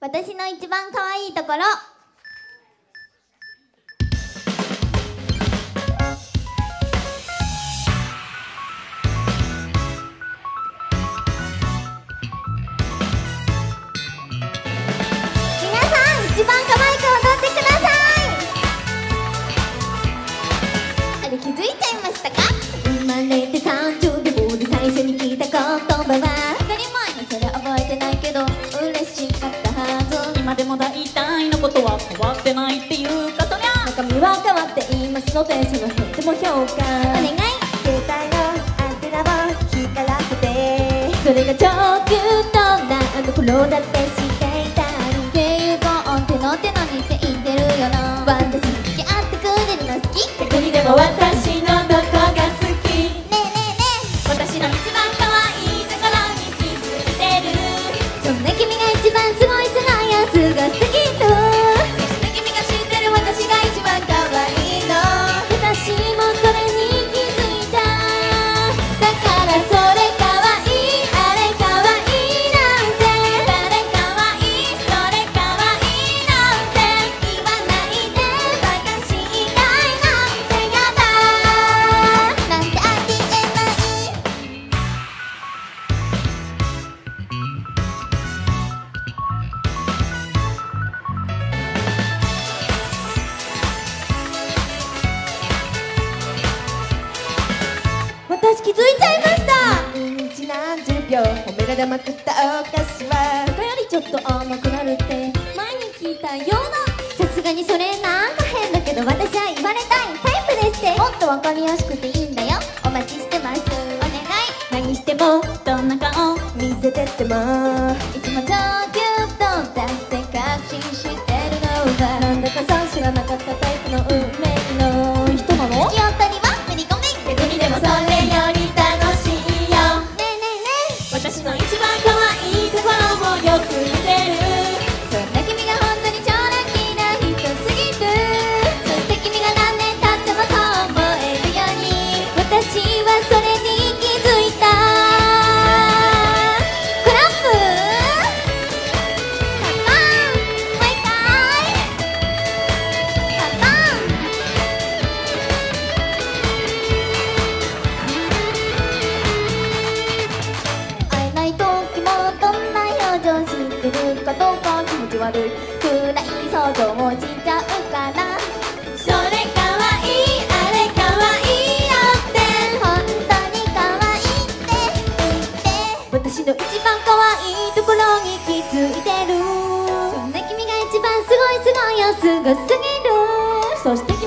私の一番可愛いところ。皆さん一番可愛く踊ってください。あれ気づいちゃいましたか？生まれて30秒で最初に聞いた言葉は当たり前。それ覚えてないけど嬉しかったはず。 今でも大体のことは変わってないっていうか、そりゃ中身は変わっていますので、その辺でも評価お願い。携帯のアンテナを光らせて、それが超キュートなあの頃だって知っていた。っていうかアンテナって何って言ってるよな。私付き合ってくれるの好き。 逆にでも私のどこが好き？ ねえねえねえ、 私の一番可愛いところに気づいてる。 そんな君が一番すごいすごいやすごすぎる。 そして君が知ってる私が一番可愛いの。 私もそれに気づいた。だからそれかわいいあれかわいいなんて、 誰可愛いそれ可愛いなんて言わないで。私以外なんてやだなんてありえない。私気づいちゃいました。毎日何十秒褒められまくったお菓子は他よりちょっと甘くなるって前に聞いたような。さすがにそれなんか変だけど、私は言われたいタイプですって。もっとわかりやすくていいんだよ。お待ちしてます。お願い。何してもどんな顔見せてってもいつも超キュートだって確信してるのは、なんだかさ知らなかったタイプの運命の人なの。付き合ったりは振り込め。 逆にでもそれより楽しいよ。 ねえねえねえ、 私の一番可愛いところもよく似てる。 そんな君が本当に超ラッキーな人すぎる。そして君が何年経ってもそう思えるように、私はそれに気づいた。クラップパパン、もう一回パパン。会えない時もどんな表情してるかどうか気持ち悪いくらい想像もしちゃうから。 それ可愛いあれ可愛いよって本当に可愛いって言って、私の一番可愛いところに気づいてる。そんな君が一番すごいすごいよすごすぎる。そして